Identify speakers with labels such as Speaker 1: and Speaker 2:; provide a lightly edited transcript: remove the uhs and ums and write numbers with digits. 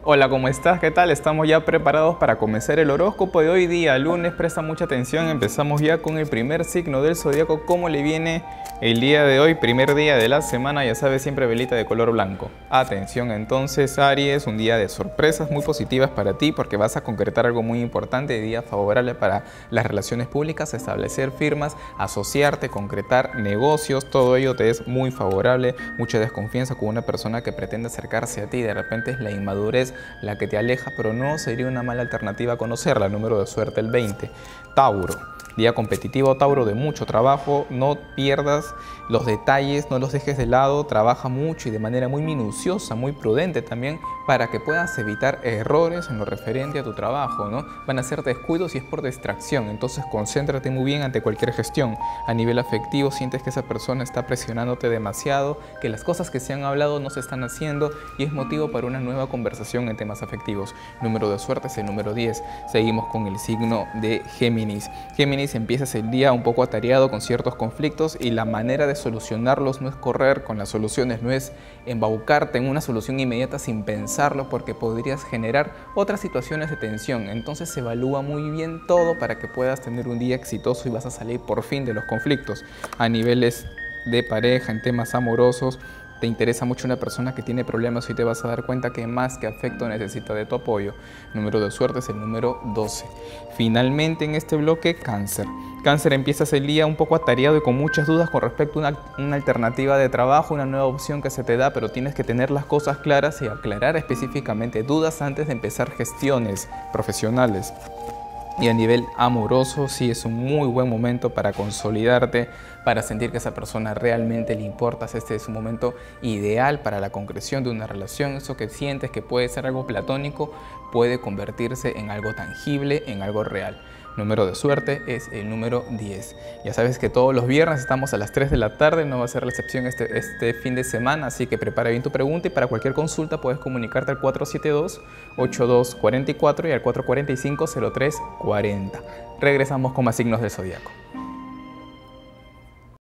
Speaker 1: Hola, ¿cómo estás? ¿Qué tal? Estamos ya preparados para comenzar el horóscopo de hoy día, lunes. Presta mucha atención, empezamos ya con el primer signo del zodiaco. ¿Cómo le viene el día de hoy? Primer día de la semana, ya sabes, siempre velita de color blanco. Atención entonces, Aries, un día de sorpresas muy positivas para ti porque vas a concretar algo muy importante, día favorable para las relaciones públicas, establecer firmas, asociarte, concretar negocios, todo ello te es muy favorable. Mucha desconfianza con una persona que pretende acercarse a ti, de repente es la inmadurez la que te aleja, pero no sería una mala alternativa conocerla. Número de suerte el 20. Tauro, día competitivo, Tauro, de mucho trabajo. No pierdas los detalles, no los dejes de lado. Trabaja mucho y de manera muy minuciosa, muy prudente también, para que puedas evitar errores en lo referente a tu trabajo, ¿no? Van a ser descuidos y es por distracción, entonces concéntrate muy bien ante cualquier gestión. A nivel afectivo, sientes que esa persona está presionándote demasiado, que las cosas que se han hablado no se están haciendo y es motivo para una nueva conversación en temas afectivos. Número de suerte es el número 10. Seguimos con el signo de Géminis. Géminis, empiezas el día un poco atareado con ciertos conflictos y la manera de solucionarlos no es correr con las soluciones, no es embaucarte en una solución inmediata sin pensarlo, porque podrías generar otras situaciones de tensión. Entonces evalúa muy bien todo para que puedas tener un día exitoso y vas a salir por fin de los conflictos. A niveles de pareja, en temas amorosos, te interesa mucho una persona que tiene problemas y te vas a dar cuenta que más que afecto necesita de tu apoyo. Número de suerte es el número 12. Finalmente en este bloque, Cáncer. Cáncer, empiezas el día un poco atareado y con muchas dudas con respecto a una alternativa de trabajo, una nueva opción que se te da, pero tienes que tener las cosas claras y aclarar específicamente dudas antes de empezar gestiones profesionales. Y a nivel amoroso, sí es un muy buen momento para consolidarte, para sentir que esa persona realmente le importas. Este es un momento ideal para la concreción de una relación. Eso que sientes que puede ser algo platónico puede convertirse en algo tangible, en algo real. Número de suerte es el número 10. Ya sabes que todos los viernes estamos a las 3 de la tarde, no va a ser la excepción este fin de semana, así que prepara bien tu pregunta y para cualquier consulta puedes comunicarte al 472-8244 y al 445-0340. Regresamos con más signos del zodiaco.